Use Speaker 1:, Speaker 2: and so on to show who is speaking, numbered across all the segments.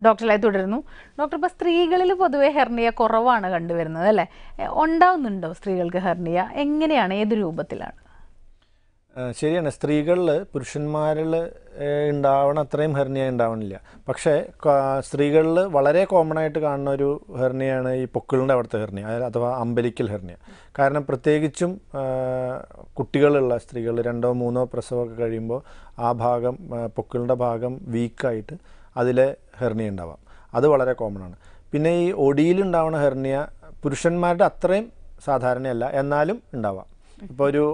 Speaker 1: ഡോക്ടറായി തുടരുന്നു. ഡോക്ടർ, ഇപ്പോൾ സ്ത്രീകളിൽ പൊതുവെ ഹെർണിയ കുറവാണ് കണ്ടുവരുന്നത് അല്ലേ? ഉണ്ടാവുന്നുണ്ടോ സ്ത്രീകൾക്ക് ഹെർണിയ? എങ്ങനെയാണ്, ഏത് രൂപത്തിലാണ്?
Speaker 2: ശരിയാണ്, സ്ത്രീകളിൽ പുരുഷന്മാരിൽ ഉണ്ടാവണ അത്രയും ഹെർണിയ ഉണ്ടാവണില്ല. പക്ഷേ സ്ത്രീകളിൽ വളരെ കോമൺ ആയിട്ട് കാണുന്ന ഒരു ഹെർണിയാണ് ഈ പൊക്കിളിൻ്റെ അവിടുത്തെ ഹെർണിയ, അഥവാ അമ്പലിക്കൽ ഹെർണിയ. കാരണം പ്രത്യേകിച്ചും കുട്ടികളുള്ള സ്ത്രീകൾ 2 or 3 പ്രസവമൊക്കെ കഴിയുമ്പോൾ ആ ഭാഗം, പൊക്കിളിൻ്റെ ഭാഗം വീക്കായിട്ട് അതിലെ ഹെർണിയ ഉണ്ടാവാം. അത് വളരെ കോമൺ ആണ്. പിന്നെ ഈ ഒടിയിലുണ്ടാവുന്ന ഹെർണിയ പുരുഷന്മാരുടെ അത്രയും സാധാരണയല്ല, എന്നാലും ഉണ്ടാവാം. ഇപ്പോൾ ഒരു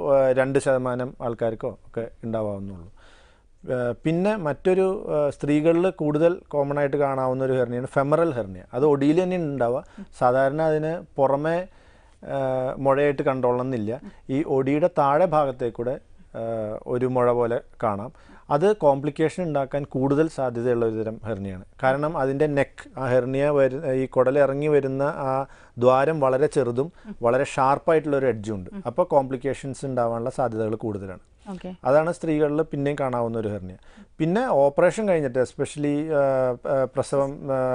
Speaker 2: 2% ആൾക്കാർക്കോ ഒക്കെ ഉണ്ടാവാവുന്നുള്ളൂ. പിന്നെ മറ്റൊരു സ്ത്രീകളിൽ കൂടുതൽ കോമൺ ആയിട്ട് കാണാവുന്ന ഒരു ഹെർണിയാണ് ഫെമറൽ ഹെർണിയ. അത് ഒടിയിൽ തന്നെ ഉണ്ടാവുക. സാധാരണ അതിന് പുറമേ മുഴയായിട്ട് കണ്ടോളണമെന്നില്ല. ഈ ഒടിയുടെ താഴെ ഭാഗത്തേക്കൂടെ ഒരു മുഴ പോലെ കാണാം. അത് കോംപ്ലിക്കേഷൻ ഉണ്ടാക്കാൻ കൂടുതൽ സാധ്യതയുള്ള ഒരു തരം ഹെർണിയാണ്. കാരണം അതിൻ്റെ നെക്ക്, ആ ഹെർണിയ ഈ കുടലിറങ്ങി വരുന്ന ആ ദ്വാരം വളരെ ചെറുതും വളരെ ഷാർപ്പായിട്ടുള്ളൊരു എഡ്ജും ഉണ്ട്. അപ്പോൾ കോംപ്ലിക്കേഷൻസ് ഉണ്ടാവാനുള്ള സാധ്യതകൾ കൂടുതലാണ്. അതാണ് സ്ത്രീകളിൽ പിന്നെയും കാണാവുന്ന ഒരു ഹെർണിയ. പിന്നെ ഓപ്പറേഷൻ കഴിഞ്ഞിട്ട്, എസ്പെഷ്യലി പ്രസവം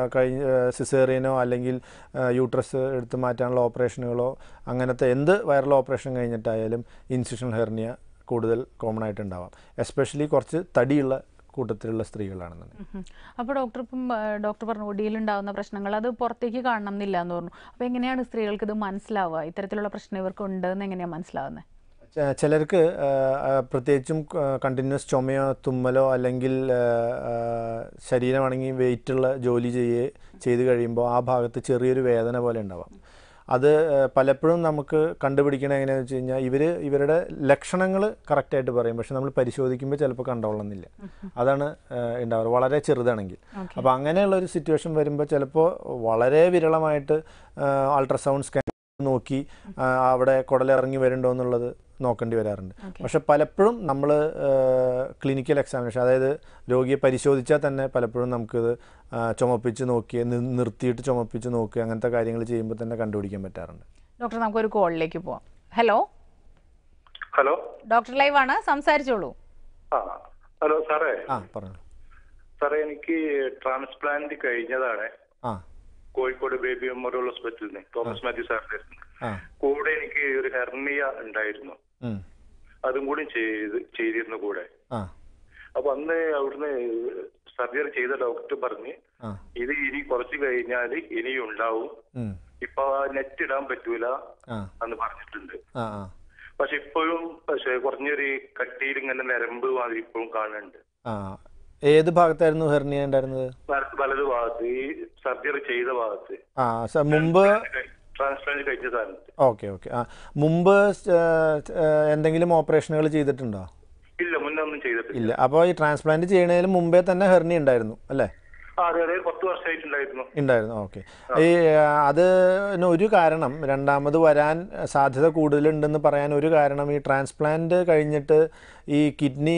Speaker 2: സിസേറിയനോ അല്ലെങ്കിൽ യൂട്രസ് എടുത്ത് മാറ്റാനുള്ള ഓപ്പറേഷനുകളോ അങ്ങനത്തെ എന്ത് വൈറൽ ഓപ്പറേഷൻ കഴിഞ്ഞിട്ടായാലും ഇൻസിഷണൽ ഹെർണിയ കൂടുതൽ കോമൺ ആയിട്ടുണ്ടാവാം. എസ്പെഷ്യലി കുറച്ച് തടിയുള്ള കൂട്ടത്തിലുള്ള സ്ത്രീകളാണെന്നുണ്ടെങ്കിൽ.
Speaker 1: അപ്പോൾ ഡോക്ടർ പറഞ്ഞു ഒടിയിലുണ്ടാകുന്ന പ്രശ്നങ്ങൾ അത് പുറത്തേക്ക് കാണണം എന്നില്ല എന്ന് പറഞ്ഞു. അപ്പോൾ എങ്ങനെയാണ് സ്ത്രീകൾക്ക് ഇത് മനസ്സിലാവുക? ഇത്തരത്തിലുള്ള പ്രശ്നം ഇവർക്ക് ഉണ്ടെന്ന് എങ്ങനെയാണ് മനസ്സിലാവുന്നത്?
Speaker 2: ചിലർക്ക് പ്രത്യേകിച്ചും കണ്ടിന്യൂസ് ചുമയോ തുമ്മലോ അല്ലെങ്കിൽ ശരീരമാണെങ്കിൽ വെയിറ്റുള്ള ജോലി ചെയ്ത് കഴിയുമ്പോൾ ആ ഭാഗത്ത് ചെറിയൊരു വേദന പോലെ ഉണ്ടാവാം. അത് പലപ്പോഴും നമുക്ക് കണ്ടുപിടിക്കണത് എങ്ങനെയാണെന്ന് വെച്ച് കഴിഞ്ഞാൽ ഇവരുടെ ലക്ഷണങ്ങൾ കറക്റ്റായിട്ട് പറയും, പക്ഷെ നമ്മൾ പരിശോധിക്കുമ്പോൾ ചിലപ്പോൾ കണ്ടോളണമെന്നില്ല. അതാണ് ഉണ്ടാവുക, വളരെ ചെറുതാണെങ്കിൽ. അപ്പോൾ അങ്ങനെയുള്ളൊരു സിറ്റുവേഷൻ വരുമ്പോൾ ചിലപ്പോൾ വളരെ വിരളമായിട്ട് അൾട്രാസൗണ്ട് സ്കാൻ നോക്കി അവിടെ കുടലിറങ്ങി വരുന്നുണ്ടോ എന്നുള്ളത് നോക്കേണ്ടി വരാറുണ്ട്. പക്ഷെ പലപ്പോഴും നമ്മൾ ക്ലിനിക്കൽ എക്സാമിനേഷൻ, അതായത് രോഗിയെ പരിശോധിച്ചാൽ തന്നെ പലപ്പോഴും നമുക്കിത് ചുമപ്പിച്ച് നോക്കി നിർത്തിയിട്ട് ചുമപ്പിച്ച് നോക്കി അങ്ങനത്തെ കാര്യങ്ങൾ ചെയ്യുമ്പോൾ തന്നെ കണ്ടുപിടിക്കാൻ പറ്റാറുണ്ട്.
Speaker 1: ഡോക്ടർ, നമുക്കൊരു കോളിലേക്ക് പോവാം. ഹലോ
Speaker 3: ഹലോ,
Speaker 1: ഡോക്ടർ ലൈവ് ആണ്, സംസാരിച്ചോളൂ.
Speaker 3: ഹലോ സാറേ.
Speaker 2: പറഞ്ഞു
Speaker 3: സാറേ, എനിക്ക് ട്രാൻസ്പ്ലാന്റ് കഴിഞ്ഞതാണ്. കോഴിക്കോട് ബേബി മെമ്മോറിയൽ ഹോസ്പിറ്റലിൽ നിന്ന് തോമസ് മാത്യു സാറിന്റെ കൂടെ എനിക്ക് ഒരു ഹെർണിയ ഉണ്ടായിരുന്നു. അതും കൂടി ചെയ്തിരുന്നു കൂടെ. അപ്പൊ അന്ന് അവിടുന്ന് സർജറി ചെയ്ത ഡോക്ടർ പറഞ്ഞ് ഇത് ഇനി കുറച്ച് കഴിഞ്ഞാല് ഇനിയും ഉണ്ടാവും, ഇപ്പൊ നെറ്റ് ഇടാൻ പറ്റൂല എന്ന് പറഞ്ഞിട്ടുണ്ട്. പക്ഷെ ഇപ്പോഴും കുറഞ്ഞൊരു കട്ടിയിൽ ഇങ്ങനെ നരമ്പ് മാതിരി ഇപ്പോഴും കാണുന്നുണ്ട്.
Speaker 2: ഏത് ഭാഗത്തായിരുന്നു ഹെർണിയ ഉണ്ടായിരുന്നത്?
Speaker 3: വലതു ഭാഗത്ത്, ഈ സർജറി ചെയ്ത ഭാഗത്ത്.
Speaker 2: മുമ്പ്
Speaker 3: ട്രാൻസ്പ്ലാന്റ് കഴിച്ച സ്ഥാനത്ത്.
Speaker 2: ഓക്കെ. മുമ്പ് എന്തെങ്കിലും ഓപ്പറേഷനുകൾ ചെയ്തിട്ടുണ്ടോ?
Speaker 3: ഇല്ല, മുന്നേ ഒന്നും ചെയ്തിട്ടില്ല.
Speaker 2: ഇല്ല. അപ്പോൾ ഈ ട്രാൻസ്പ്ലാന്റ് ചെയ്യണതിന് മുമ്പേ തന്നെ ഹെർണിയ ഉണ്ടായിരുന്നു അല്ലേ?
Speaker 3: അതെ, 10 വർഷമായിട്ടുണ്ടായിരുന്നു.
Speaker 2: ഓക്കെ. ഈ അതിന് ഒരു കാരണം, രണ്ടാമത് വരാൻ സാധ്യത കൂടുതലുണ്ടെന്ന് പറയാൻ ഒരു കാരണം, ഈ ട്രാൻസ്പ്ലാന്റ് കഴിഞ്ഞിട്ട് ഈ കിഡ്നി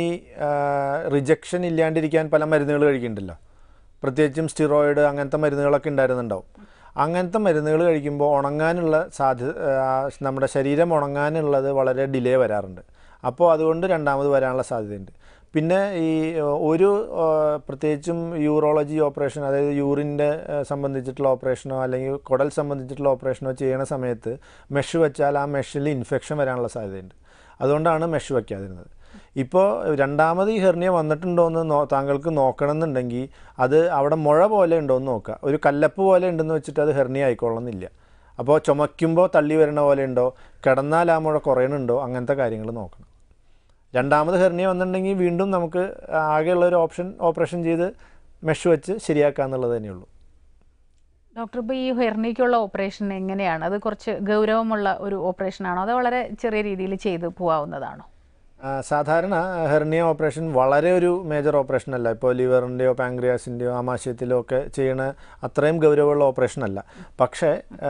Speaker 2: റിജക്ഷൻ ഇല്ലാണ്ടിരിക്കാൻ പല മരുന്നുകൾ കഴിക്കുന്നുണ്ടല്ലോ. പ്രത്യേകിച്ചും സ്റ്റിറോയിഡ് അങ്ങനത്തെ മരുന്നുകളൊക്കെ ഉണ്ടായിരുന്നുണ്ടാവും. അങ്ങനത്തെ മരുന്നുകൾ കഴിക്കുമ്പോൾ ഉണങ്ങാനുള്ള സാധ്യത, നമ്മുടെ ശരീരം ഉണങ്ങാനുള്ളത് വളരെ ഡിലേ വരാറുണ്ട്. അപ്പോൾ അതുകൊണ്ട് രണ്ടാമത് വരാനുള്ള സാധ്യതയുണ്ട്. പിന്നെ ഈ ഒരു പ്രത്യേകിച്ചും യൂറോളജി ഓപ്പറേഷൻ, അതായത് യൂറിൻ്റെ സംബന്ധിച്ചിട്ടുള്ള ഓപ്പറേഷനോ അല്ലെങ്കിൽ കുടൽ സംബന്ധിച്ചിട്ടുള്ള ഓപ്പറേഷനോ ചെയ്യണ സമയത്ത് മെഷ് വെച്ചാൽ ആ മെഷിൽ ഇൻഫെക്ഷൻ വരാനുള്ള സാധ്യതയുണ്ട്. അതുകൊണ്ടാണ് മെഷ് വയ്ക്കാതിരുന്നത്. ഇപ്പോൾ രണ്ടാമത് ഈ ഹെർണിയ വന്നിട്ടുണ്ടോയെന്ന് താങ്കൾക്ക് നോക്കണമെന്നുണ്ടെങ്കിൽ അത് അവിടെ മുഴ പോലെ ഉണ്ടോയെന്ന് നോക്കുക. ഒരു കല്ലപ്പ് പോലെ ഉണ്ടെന്ന് വെച്ചിട്ട് അത് ഹെർണിയ ആയിക്കൊള്ളുന്നില്ല. അപ്പോൾ ചുമയ്ക്കുമ്പോൾ തള്ളി വരണ പോലെ ഉണ്ടോ, കിടന്നാൽ ആ മുഴ കുറയണുണ്ടോ, അങ്ങനത്തെ കാര്യങ്ങൾ നോക്കണം. രണ്ടാമത് ഹെർണിയ വന്നിട്ടുണ്ടെങ്കിൽ വീണ്ടും നമുക്ക് ആകെയുള്ളൊരു ഓപ്പറേഷൻ ചെയ്ത് മെഷ് വെച്ച് ശരിയാക്കാന്നുള്ളത് തന്നെയുള്ളൂ.
Speaker 1: ഡോക്ടർ, ഇപ്പോൾ ഈ ഹെർണിയയ്ക്കുള്ള ഓപ്പറേഷൻ എങ്ങനെയാണ്? അത് കുറച്ച് ഗൗരവമുള്ള ഒരു ഓപ്പറേഷനാണോ, അതോ വളരെ ചെറിയ രീതിയിൽ ചെയ്ത് പോകാവുന്നതാണോ?
Speaker 2: സാധാരണ ഹെർണിയ ഓപ്പറേഷൻ വളരെ ഒരു മേജർ ഓപ്പറേഷൻ അല്ല. ഇപ്പോൾ ലിവറിൻ്റെയോ പാങ്ക്രിയാസിൻ്റെയോ ആമാശയത്തിലോ ഒക്കെ ചെയ്യണ അത്രയും ഗൗരവമുള്ള ഓപ്പറേഷൻ അല്ല. പക്ഷേ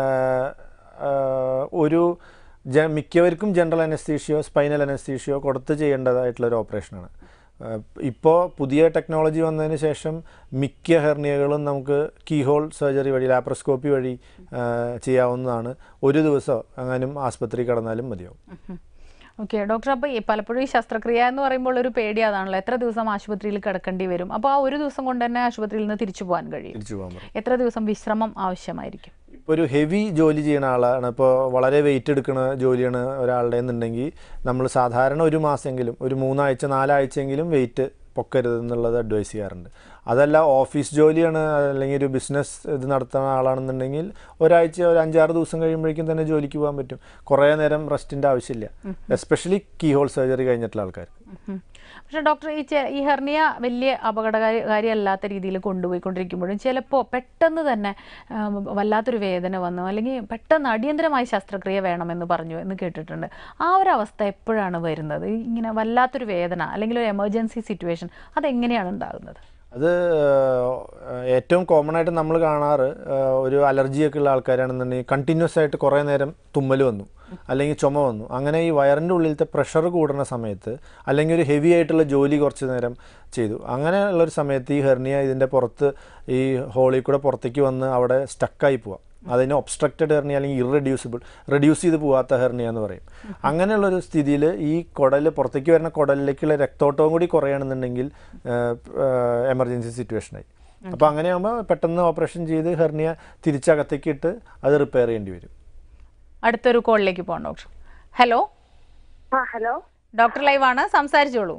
Speaker 2: ഒരു മിക്കവർക്കും ജനറൽ അനസ്തീഷ്യയോ സ്പൈനൽ അനസ്തീഷ്യയോ കൊടുത്ത് ചെയ്യേണ്ടതായിട്ടുള്ളൊരു ഓപ്പറേഷനാണ്. ഇപ്പോൾ പുതിയ ടെക്നോളജി വന്നതിന് ശേഷം മിക്ക ഹെർണിയകളും നമുക്ക് കീഹോൾ സർജറി വഴി, ലാപ്രോസ്കോപ്പി വഴി ചെയ്യാവുന്നതാണ്. ഒരു ദിവസം അങ്ങനും ആസ്പത്രി കിടന്നാലും മതിയാവും.
Speaker 1: ഓക്കെ ഡോക്ടർ, അപ്പോൾ പലപ്പോഴും ഈ ശസ്ത്രക്രിയ എന്ന് പറയുമ്പോൾ ഒരു പേടി അതാണല്ലോ, എത്ര ദിവസം ആശുപത്രിയിൽ കിടക്കേണ്ടി വരും? അപ്പോൾ ആ ഒരു ദിവസം കൊണ്ട് തന്നെ ആശുപത്രിയിൽ നിന്ന് തിരിച്ചു പോകാൻ കഴിയും? എത്ര ദിവസം വിശ്രമം ആവശ്യമായിരിക്കും?
Speaker 2: ഇപ്പോൾ ഒരു ഹെവി ജോലി ചെയ്യുന്ന ആളാണ്, ഇപ്പോൾ വളരെ വെയിറ്റ് എടുക്കുന്ന ജോലിയാണ് ഒരാളുടെ എന്നുണ്ടെങ്കിൽ നമ്മൾ സാധാരണ ഒരു മാസമെങ്കിലും, ഒരു 3 ആഴ്ച 4 ആഴ്ചയെങ്കിലും വെയിറ്റ് പൊക്കരുത് എന്നുള്ളത് അഡ്വൈസ് ചെയ്യാറുണ്ട്. അതല്ല ഓഫീസ് ജോലിയാണ് അല്ലെങ്കിൽ ഒരു ബിസിനസ് ഇത് നടത്തുന്ന ആളാണെന്നുണ്ടെങ്കിൽ ഒരാഴ്ച ഒരു 5-6 ദിവസം കഴിയുമ്പോഴേക്കും തന്നെ ജോലിക്ക് പോകാൻ പറ്റും. കുറേ നേരം റെസ്റ്റിൻ്റെ ആവശ്യമില്ല, എസ്പെഷ്യലി കീ ഹോൾ സർജറി കഴിഞ്ഞിട്ടുള്ള ആൾക്കാർക്ക്.
Speaker 1: പക്ഷേ ഡോക്ടർ, ഈ ഹെർണിയ വലിയ അപകടകാരിയല്ലാത്ത രീതിയിൽ കൊണ്ടുപോയിക്കൊണ്ടിരിക്കുമ്പോഴും ചിലപ്പോൾ പെട്ടെന്ന് തന്നെ വല്ലാത്തൊരു വേദന വന്നു, അല്ലെങ്കിൽ പെട്ടെന്ന് അടിയന്തരമായി ശസ്ത്രക്രിയ വേണമെന്ന് പറഞ്ഞു എന്ന് കേട്ടിട്ടുണ്ട്. ആ ഒരു അവസ്ഥ എപ്പോഴാണ് വരുന്നത്? ഇങ്ങനെ വല്ലാത്തൊരു വേദന അല്ലെങ്കിൽ ഒരു എമർജൻസി സിറ്റുവേഷൻ അതെങ്ങനെയാണ് ഉണ്ടാകുന്നത്?
Speaker 2: അത് ഏറ്റവും കോമൺ ആയിട്ട് നമ്മൾ കാണാറ് ഒരു അലർജിയൊക്കെ ഉള്ള ആൾക്കാരാണെന്നുണ്ടെങ്കിൽ കണ്ടിന്യൂസ് ആയിട്ട് കുറേ നേരം തുമ്മൽ വന്നു അല്ലെങ്കിൽ ചുമ വന്നു, അങ്ങനെ ഈ വയറിൻ്റെ ഉള്ളിലത്തെ പ്രഷർ കൂടുന്ന സമയത്ത് അല്ലെങ്കിൽ ഒരു ഹെവി ആയിട്ടുള്ള ജോലി കുറച്ച് നേരം ചെയ്തു, അങ്ങനെയുള്ളൊരു സമയത്ത് ഈ ഹെർണിയ ഇതിൻ്റെ പുറത്ത് ഈ ഹോളിൽ കൂടെ പുറത്തേക്ക് വന്ന് അവിടെ സ്റ്റക്കായി പോവാം. അതിന് ഒബ്സ്ട്രക്റ്റഡ് ഹെർണിയ അല്ലെങ്കിൽ റെഡ്യൂസ് ചെയ്ത് പോകാത്ത ഹെർണിയ എന്ന് പറയും. അങ്ങനെയുള്ളൊരു സ്ഥിതിയിൽ ഈ കുടൽ പുറത്തേക്ക് വരുന്ന കുടലിലേക്കുള്ള രക്തോട്ടവും കൂടി കുറയുകയാണെന്നുണ്ടെങ്കിൽ എമർജൻസി സിറ്റുവേഷനായി. അപ്പോൾ അങ്ങനെയാകുമ്പോൾ പെട്ടെന്ന് ഓപ്പറേഷൻ ചെയ്ത് ഹെർണിയ തിരിച്ചകത്തേക്ക് ഇട്ട് അത് റിപ്പയർ ചെയ്യേണ്ടി വരും.
Speaker 1: അടുത്തൊരു കോളിലേക്ക് പോകാം doctor. Hello.
Speaker 4: Hello
Speaker 1: doctor live ആണ്, സംസാരിച്ചോളൂ.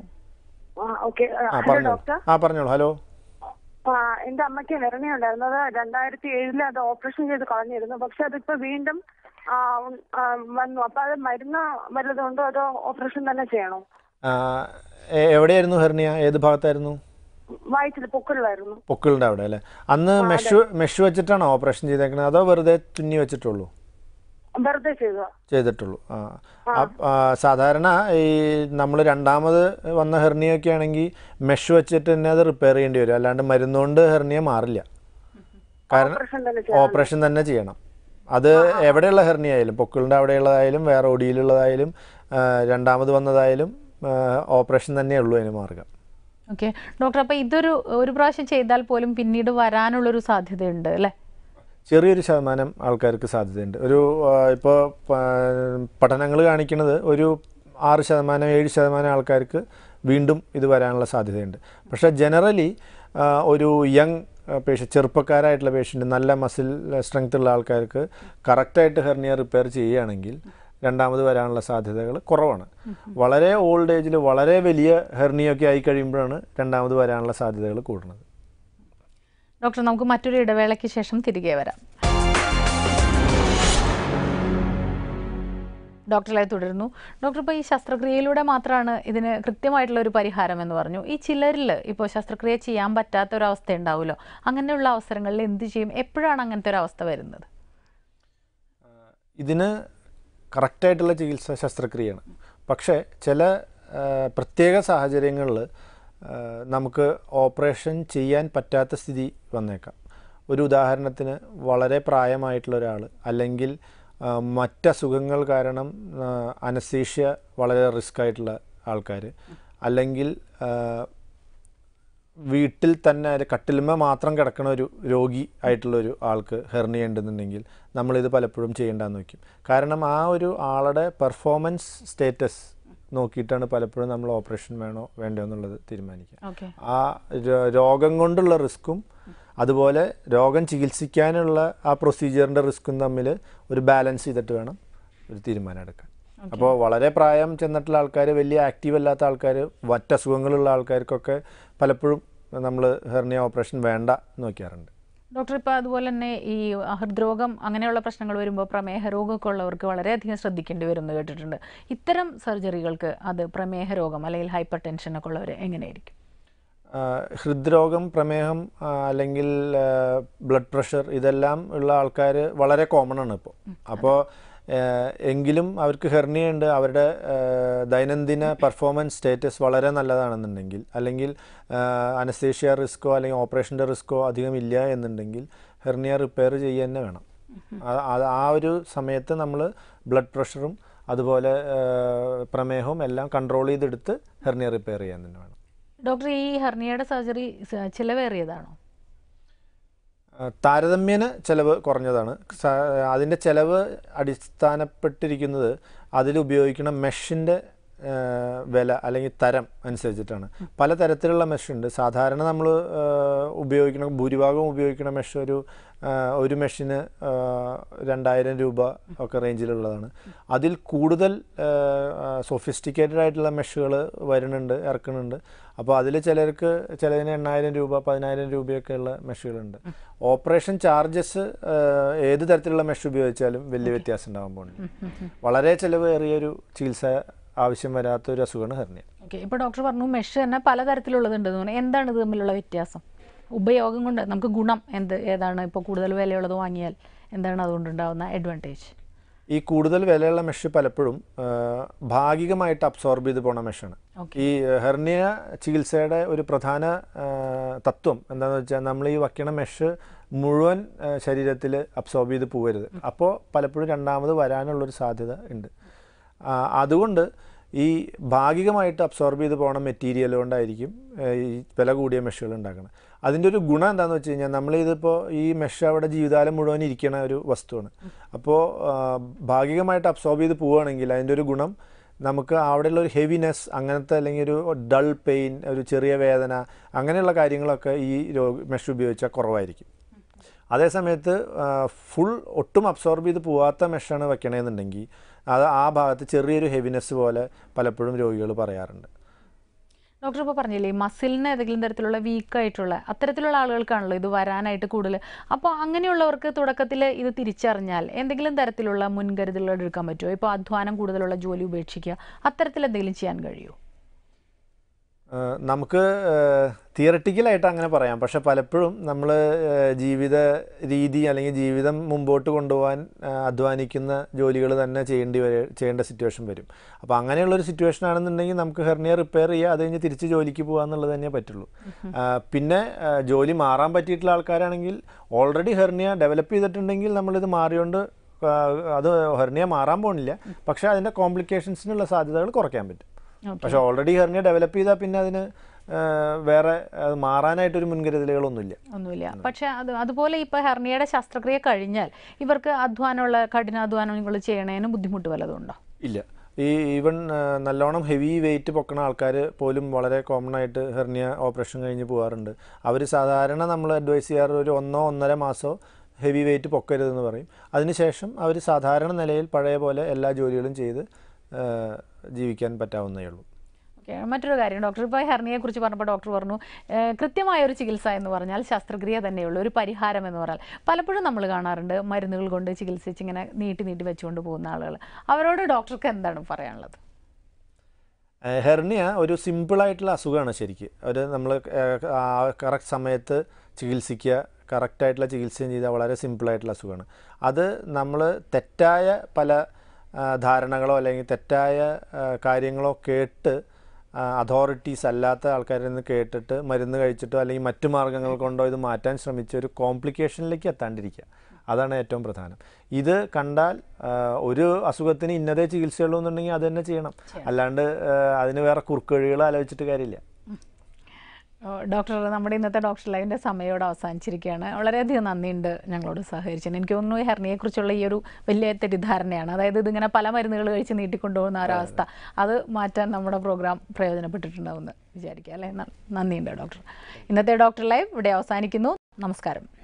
Speaker 2: പറഞ്ഞോളൂ. ഹലോ.
Speaker 4: എന്റെ അമ്മയ്ക്ക് ഹെർണിയ ഉണ്ടായിരുന്നത് 2007 അത് ഓപ്പറേഷൻ ചെയ്ത് കളഞ്ഞിരുന്നു. പക്ഷെ അതിപ്പോ വീണ്ടും വന്നു. അപ്പൊ അത് മരുന്ന് വല്ലതുണ്ടോ അതോ ഓപ്പറേഷൻ തന്നെ ചെയ്യണോ?
Speaker 2: എവിടെയായിരുന്നു ഹെർണിയ? ഏത് ഭാഗത്തായിരുന്നു?
Speaker 4: വയറ്റിൽ പൊക്കിളിലായിരുന്നു.
Speaker 2: പൊക്കിളിന്റെ അവിടെ അല്ലേ? അന്ന് മെഷ് വെച്ചിട്ടാണോ ഓപ്പറേഷൻ ചെയ്തേക്കുന്നത് അതോ വെറുതെ തുന്നി വെച്ചിട്ടുള്ളൂ?
Speaker 4: വെറുതെ
Speaker 2: ചെയ്തിട്ടുള്ളൂ. സാധാരണ ഈ നമ്മൾ രണ്ടാമത് വന്ന ഹെർണിയൊക്കെ ആണെങ്കിൽ മെഷ് വെച്ചിട്ട് തന്നെ അത് റിപ്പയർ ചെയ്യേണ്ടി വരും, അല്ലാണ്ട് മരുന്നുകൊണ്ട് ഹെർണിയ മാറില്ല. കാരണം ഓപ്പറേഷൻ തന്നെ ചെയ്യണം. അത് എവിടെയുള്ള ഹെർണിയ ആയാലും, പൊക്കിളിൻ്റെ അവിടെയുള്ളതായാലും വേറെ ഒടിയിലുള്ളതായാലും രണ്ടാമത് വന്നതായാലും ഓപ്പറേഷൻ തന്നെയുള്ളൂ അതിന് മാർഗം.
Speaker 1: ഓക്കെ ഡോക്ടർ, അപ്പോൾ ഒരു പ്രാവശ്യം ചെയ്താൽ പോലും പിന്നീട് വരാനുള്ളൊരു സാധ്യതയുണ്ട് അല്ലേ?
Speaker 2: ചെറിയൊരു ശതമാനം ആൾക്കാർക്ക് സാധ്യതയുണ്ട്. ഇപ്പോൾ പഠനങ്ങൾ കാണിക്കുന്നത് ഒരു 6%-7% ആൾക്കാർക്ക് വീണ്ടും ഇത് വരാനുള്ള സാധ്യതയുണ്ട്. പക്ഷേ ജനറലി ഒരു യങ് ചെറുപ്പക്കാരായിട്ടുള്ള പേഷ്യൻ്റ്, നല്ല മസിൽ സ്ട്രെങ്ത് ഉള്ള ആൾക്കാർക്ക് കറക്റ്റായിട്ട് ഹെർണിയ റിപ്പയർ ചെയ്യുകയാണെങ്കിൽ രണ്ടാമത് വരാനുള്ള സാധ്യതകൾ കുറവാണ്. വളരെ ഓൾഡ് ഏജിൽ വളരെ വലിയ ഹെർണിയൊക്കെ ആയി കഴിയുമ്പോഴാണ് രണ്ടാമത് വരാനുള്ള സാധ്യതകൾ കൂടുന്നത്.
Speaker 1: ഡോക്ടർ, നമുക്ക് മറ്റൊരു ഇടവേളയ്ക്ക് ശേഷം തിരികെ വരാം. ഡോക്ടറെ തുടരുന്നു. ഡോക്ടർ, ഇപ്പോൾ ഈ ശസ്ത്രക്രിയയിലൂടെ മാത്രമാണ് ഇതിന് കൃത്യമായിട്ടുള്ള ഒരു പരിഹാരം എന്ന് പറഞ്ഞു. ഈ ചിലരിൽ ഇപ്പോൾ ശസ്ത്രക്രിയ ചെയ്യാൻ പറ്റാത്ത ഒരവസ്ഥ ഉണ്ടാവുമല്ലോ, അങ്ങനെയുള്ള അവസരങ്ങളിൽ എന്ത് ചെയ്യും? എപ്പോഴാണ് അങ്ങനത്തെ ഒരു അവസ്ഥ വരുന്നത്?
Speaker 2: ഇതിന് കറക്റ്റായിട്ടുള്ള ചികിത്സ ശസ്ത്രക്രിയയാണ്. പക്ഷേ ചില പ്രത്യേക സാഹചര്യങ്ങളിൽ നമുക്ക് ഓപ്പറേഷൻ ചെയ്യാൻ പറ്റാത്ത സ്ഥിതി വന്നേക്കാം. ഒരു ഉദാഹരണത്തിന് വളരെ പ്രായമായിട്ടുള്ള ഒരാൾ, അല്ലെങ്കിൽ മറ്റസുഖങ്ങൾ കാരണം അനസ്തീഷ്യ വളരെ റിസ്ക് ആയിട്ടുള്ള ആൾക്കാർ, അല്ലെങ്കിൽ വീട്ടിൽ തന്നെ കട്ടിലുമ മാത്രം കിടക്കുന്ന ഒരു രോഗി ആയിട്ടുള്ളൊരു ആൾക്ക് ഹെർണിയ ഉണ്ടെന്നുണ്ടെങ്കിൽ നമ്മളിത് പലപ്പോഴും ചെയ്യേണ്ടെന്ന് വയ്ക്കും. കാരണം ആ ഒരു ആളുടെ പെർഫോമൻസ് സ്റ്റേറ്റസ് നോക്കിയിട്ടാണ് പലപ്പോഴും നമ്മൾ ഓപ്പറേഷൻ വേണോ വേണ്ടോ എന്നുള്ളത് തീരുമാനിക്കുക. ആ രോഗം കൊണ്ടുള്ള റിസ്ക്കും അതുപോലെ രോഗം ചികിത്സിക്കാനുള്ള ആ പ്രൊസീജിയറിൻ്റെ റിസ്ക്കും തമ്മിൽ ഒരു ബാലൻസ് ചെയ്തിട്ട് വേണം ഒരു തീരുമാനം എടുക്കാൻ. അപ്പോൾ വളരെ പ്രായം ചെന്നിട്ടുള്ള ആൾക്കാർ, വലിയ ആക്റ്റീവ് അല്ലാത്ത ആൾക്കാർ, മറ്റസുഖങ്ങളുള്ള ആൾക്കാർക്കൊക്കെ പലപ്പോഴും നമ്മൾ ഹെർണിയ ഓപ്പറേഷൻ വേണ്ട എന്ന് വയ്ക്കാറുണ്ട്.
Speaker 1: ഡോക്ടർ, ഇപ്പോൾ അതുപോലെ തന്നെ ഈ ഹൃദ്രോഗം അങ്ങനെയുള്ള പ്രശ്നങ്ങൾ വരുമ്പോൾ പ്രമേഹ രോഗമൊക്കെ ഉള്ളവർക്ക് വളരെയധികം ശ്രദ്ധിക്കേണ്ടി വരുമെന്ന് കേട്ടിട്ടുണ്ട്. ഇത്തരം സർജറികൾക്ക് അത് പ്രമേഹ രോഗം അല്ലെങ്കിൽ ഹൈപ്പർ ടെൻഷനൊക്കെ ഉള്ളവർ എങ്ങനെയായിരിക്കും?
Speaker 2: ഹൃദ്രോഗം, പ്രമേഹം അല്ലെങ്കിൽ ബ്ലഡ് പ്രഷർ ഇതെല്ലാം ഉള്ള ആൾക്കാർ വളരെ കോമൺ ആണ് ഇപ്പോൾ. അപ്പോൾ എങ്കിലും അവർക്ക് ഹെർണിയ ഉണ്ട്, അവരുടെ ദൈനംദിന പെർഫോമൻസ് സ്റ്റേറ്റസ് വളരെ നല്ലതാണെന്നുണ്ടെങ്കിൽ, അല്ലെങ്കിൽ അനസ്തേഷ്യ റിസ്ക്കോ അല്ലെങ്കിൽ ഓപ്പറേഷൻ്റെ റിസ്ക്കോ അധികം ഇല്ല എന്നുണ്ടെങ്കിൽ ഹെർണിയ റിപ്പയർ ചെയ്യുക തന്നെ വേണം. ആ ഒരു സമയത്ത് നമ്മൾ ബ്ലഡ് പ്രഷറും അതുപോലെ പ്രമേഹവും എല്ലാം കൺട്രോൾ ചെയ്തെടുത്ത് ഹെർണിയ റിപ്പയർ ചെയ്യാൻ തന്നെ വേണം.
Speaker 1: ഡോക്ടർ, ഈ ഹെർണിയയുടെ സർജറി ചിലവേറിയതാണോ?
Speaker 2: താരതമ്യേന ചിലവ് കുറഞ്ഞതാണ്. അതിൻ്റെ ചിലവ് അടിസ്ഥാനപ്പെട്ടിരിക്കുന്നത് അതിലുപയോഗിക്കുന്ന മെഷിൻ്റെ വില അല്ലെങ്കിൽ തരം അനുസരിച്ചിട്ടാണ്. പല തരത്തിലുള്ള മെഷ് ഉണ്ട്. സാധാരണ നമ്മൾ ഉപയോഗിക്കുന്ന ഭൂരിഭാഗവും ഉപയോഗിക്കുന്ന മെഷ് ഒരു മെഷിന് 2000 രൂപ ഒക്കെ റേഞ്ചിലുള്ളതാണ്. അതിൽ കൂടുതൽ സൊഫിസ്റ്റിക്കേറ്റഡ് ആയിട്ടുള്ള മെഷുകൾ ഇറക്കുന്നുണ്ട്. അപ്പോൾ അതിൽ ചിലതിന് 8000 രൂപ 10000 രൂപയൊക്കെ ഉള്ള മെഷുകളുണ്ട്. ഓപ്പറേഷൻ ചാർജസ് ഏത് തരത്തിലുള്ള മെഷ് ഉപയോഗിച്ചാലും വലിയ വ്യത്യാസം ഉണ്ടാകാൻ പോകുന്നുണ്ട്. വളരെ ചിലവ് ഏറിയൊരു ചികിത്സ ആവശ്യം വരാത്തൊരു അസുഖമാണ് ഹെർണിയ.
Speaker 1: ഓക്കെ, ഇപ്പോൾ ഡോക്ടർ പറഞ്ഞു മെഷ് തന്നെ പലതരത്തിലുള്ളതുണ്ട്. എന്താണ് ഇത് തമ്മിലുള്ള വ്യത്യാസം? ഉപയോഗം കൊണ്ട് നമുക്ക് ഗുണം ഏതാണ്? ഇപ്പോൾ കൂടുതൽ വിലയുള്ളത് വാങ്ങിയാൽ എന്താണ് അതുകൊണ്ടുണ്ടാകുന്ന അഡ്വാൻറ്റേജ്?
Speaker 2: ഈ കൂടുതൽ വിലയുള്ള മെഷ് പലപ്പോഴും ഭാഗികമായിട്ട് അബ്സോർബ് ചെയ്ത് പോണ മെഷാണ്. ഈ ഹെർണിയ ചികിത്സയുടെ ഒരു പ്രധാന തത്വം എന്താണെന്ന് വെച്ചാൽ നമ്മൾ ഈ വയ്ക്കണ മെഷ് മുഴുവൻ ശരീരത്തിൽ അബ്സോർബ് ചെയ്ത് പോകരുത്. അപ്പോൾ പലപ്പോഴും രണ്ടാമത് വരാനുള്ളൊരു സാധ്യത ഉണ്ട്. അതുകൊണ്ട് ഈ ഭാഗികമായിട്ട് അബ്സോർബ് ചെയ്ത് പോകണ മെറ്റീരിയൽ കൊണ്ടായിരിക്കും ഈ വില കൂടിയ മെഷുകൾ ഉണ്ടാക്കുന്നത്. അതിൻ്റെ ഒരു ഗുണം എന്താണെന്ന് വെച്ച് കഴിഞ്ഞാൽ നമ്മളിതിപ്പോൾ ഈ മെഷ് അവിടെ ജീവിതകാലം മുഴുവൻ ഇരിക്കണ ഒരു വസ്തുവാണ്. അപ്പോൾ ഭാഗികമായിട്ട് അബ്സോർബ് ചെയ്ത് പോവുകയാണെങ്കിൽ അതിൻ്റെ ഒരു ഗുണം നമുക്ക് അവിടെയുള്ള ഒരു ഹെവിനെസ് അങ്ങനത്തെ അല്ലെങ്കിൽ ഒരു ഡൾ പെയിൻ, ഒരു ചെറിയ വേദന അങ്ങനെയുള്ള കാര്യങ്ങളൊക്കെ ഈ മെഷ് ഉപയോഗിച്ചാൽ കുറവായിരിക്കും. അതേസമയത്ത് ഒട്ടും അബ്സോർബ് ചെയ്ത് പോവാത്ത മെഷാണ് വയ്ക്കണമെന്നുണ്ടെങ്കിൽ ആ ഭാഗത്ത് ചെറിയൊരു ഹെവിനെസ് പോലെ പലപ്പോഴും രോഗികൾ പറയാറുണ്ട്.
Speaker 1: ഡോക്ടർ ഇപ്പോൾ പറഞ്ഞില്ലേ മസിലിന് ഏതെങ്കിലും തരത്തിലുള്ള വീക്കായിട്ടുള്ള അത്തരത്തിലുള്ള ആളുകൾക്കാണല്ലോ ഇത് വരാനായിട്ട് കൂടുതൽ. അപ്പോൾ അങ്ങനെയുള്ളവർക്ക് തുടക്കത്തിൽ ഇത് തിരിച്ചറിഞ്ഞാൽ എന്തെങ്കിലും തരത്തിലുള്ള മുൻകരുതലുകൾ എടുക്കാൻ പറ്റുമോ? ഇപ്പോൾ അധ്വാനം കൂടുതലുള്ള ജോലി ഉപേക്ഷിക്കുക, അത്തരത്തിൽ എന്തെങ്കിലും ചെയ്യാൻ കഴിയുമോ?
Speaker 2: നമുക്ക് തിയററ്റിക്കലായിട്ട് അങ്ങനെ പറയാം. പക്ഷെ പലപ്പോഴും നമ്മൾ ജീവിത രീതി അല്ലെങ്കിൽ ജീവിതം മുമ്പോട്ട് കൊണ്ടുപോകാൻ അധ്വാനിക്കുന്ന ജോലികൾ തന്നെ ചെയ്യേണ്ട സിറ്റുവേഷൻ വരും. അപ്പോൾ അങ്ങനെയുള്ളൊരു സിറ്റുവേഷൻ ആണെന്നുണ്ടെങ്കിൽ നമുക്ക് ഹെർണിയ റിപ്പയർ ചെയ്യുക, അത് കഴിഞ്ഞ് തിരിച്ച് ജോലിക്ക് പോകുക എന്നുള്ളത് തന്നെ പറ്റുള്ളൂ. പിന്നെ ജോലി മാറാൻ പറ്റിയിട്ടുള്ള ആൾക്കാരാണെങ്കിൽ ഓൾറെഡി ഹെർണിയ ഡെവലപ്പ് ചെയ്തിട്ടുണ്ടെങ്കിൽ നമ്മളിത് മാറിയോണ്ട് അത് ഹെർണിയ മാറാൻ പോകുന്നില്ല, പക്ഷേ അതിൻ്റെ കോംപ്ലിക്കേഷൻസിനുള്ള സാധ്യതകൾ കുറയ്ക്കാൻ പറ്റും. പക്ഷെ ഓൾറെഡി ഹെർണിയ ഡെവലപ്പ് ചെയ്താൽ പിന്നെ അതിന് വേറെ മാറാനായിട്ടൊരു മുൻകരുതലുകളൊന്നുമില്ല.
Speaker 1: പക്ഷെ അതുപോലെ ഇപ്പോൾ ഹെർണിയയുടെ ശസ്ത്രക്രിയ കഴിഞ്ഞാൽ ഇവർക്ക് കഠിനാധ്വാനങ്ങൾ ചെയ്യണതിന് ബുദ്ധിമുട്ട് വല്ലതുണ്ടോ?
Speaker 2: ഇല്ല. ഈവൻ നല്ലോണം ഹെവി വെയിറ്റ് പൊക്കണ ആൾക്കാർ പോലും വളരെ കോമൺ ആയിട്ട് ഹെർണിയ ഓപ്പറേഷൻ കഴിഞ്ഞ് പോകാറുണ്ട്. അവർ സാധാരണ നമ്മൾ അഡ്വൈസ് ചെയ്യാറ് ഒരു 1-1.5 മാസമോ ഹെവി വെയിറ്റ് പൊക്കരുതെന്ന് പറയും. അതിനുശേഷം അവർ സാധാരണ നിലയിൽ പഴയ പോലെ എല്ലാ ജോലികളും ചെയ്ത് ജീവിക്കാൻ പറ്റാവുന്നേ ഉള്ളൂ.
Speaker 1: ഓക്കെ, മറ്റൊരു കാര്യം ഡോക്ടർ, ഇപ്പോൾ ഹെർണിയെക്കുറിച്ച് പറഞ്ഞപ്പോൾ ഡോക്ടർ പറഞ്ഞു കൃത്യമായൊരു ചികിത്സ എന്ന് പറഞ്ഞാൽ ശസ്ത്രക്രിയ തന്നെയുള്ളൂ, ഒരു പരിഹാരം എന്ന് പറഞ്ഞാൽ. പലപ്പോഴും നമ്മൾ കാണാറുണ്ട് മരുന്നുകൾ കൊണ്ട് ചികിത്സിച്ച് ഇങ്ങനെ നീട്ടി വെച്ചുകൊണ്ട് പോകുന്ന ആളുകൾ. അവരോട് ഡോക്ടർക്ക് എന്താണ് പറയാനുള്ളത്?
Speaker 2: ഹെർണിയ ഒരു സിമ്പിളായിട്ടുള്ള അസുഖമാണ് ശരിക്കും. നമ്മൾ കറക്റ്റ് സമയത്ത് ചികിത്സിക്കുക, കറക്റ്റായിട്ടുള്ള ചികിത്സയും ചെയ്താൽ വളരെ സിമ്പിളായിട്ടുള്ള അസുഖമാണ്. അത് നമ്മൾ തെറ്റായ പല ധാരണകളോ അല്ലെങ്കിൽ തെറ്റായ കാര്യങ്ങളോ കേട്ട് അതോറിറ്റീസ് അല്ലാത്ത ആൾക്കാരിൽ നിന്ന് കേട്ടിട്ട് മരുന്ന് കഴിച്ചിട്ടോ അല്ലെങ്കിൽ മറ്റു മാർഗ്ഗങ്ങൾ കൊണ്ടോ ഇത് മാറ്റാൻ ശ്രമിച്ച ഒരു കോംപ്ലിക്കേഷനിലേക്ക് എത്താണ്ടിരിക്കുക, അതാണ് ഏറ്റവും പ്രധാനം. ഇത് കണ്ടാൽ ഒരു അസുഖത്തിന് ഇന്നതേ ചികിത്സയുള്ളൂ എന്നുണ്ടെങ്കിൽ അത് തന്നെ ചെയ്യണം, അല്ലാണ്ട് അതിന് വേറെ കുറുക്കുവഴികൾ ആലോചിച്ചിട്ട് കാര്യമില്ല.
Speaker 1: ഡോക്ടർ, നമ്മുടെ ഇന്നത്തെ ഡോക്ടർ ലൈവിൻ്റെ സമയോടെ അവസാനിച്ചിരിക്കുകയാണ്. വളരെയധികം നന്ദിയുണ്ട് ഞങ്ങളോട് സഹകരിച്ചതിന്. എനിക്ക് തോന്നുന്നു ഹെർണിയെക്കുറിച്ചുള്ള ഈ ഒരു വലിയ തെറ്റിദ്ധാരണയാണ്, അതായത് ഇതിങ്ങനെ പല മരുന്നുകൾ കഴിച്ച് നീട്ടിക്കൊണ്ടുപോകുന്ന ഒരവസ്ഥ, അത് മാറ്റാൻ നമ്മുടെ പ്രോഗ്രാം പ്രയോജനപ്പെട്ടിട്ടുണ്ടാവുമെന്ന് വിചാരിക്കുക അല്ലേ? നന്ദിയുണ്ട് ഡോക്ടർ. ഇന്നത്തെ ഡോക്ടർ ലൈവ് ഇവിടെ അവസാനിക്കുന്നു. നമസ്കാരം.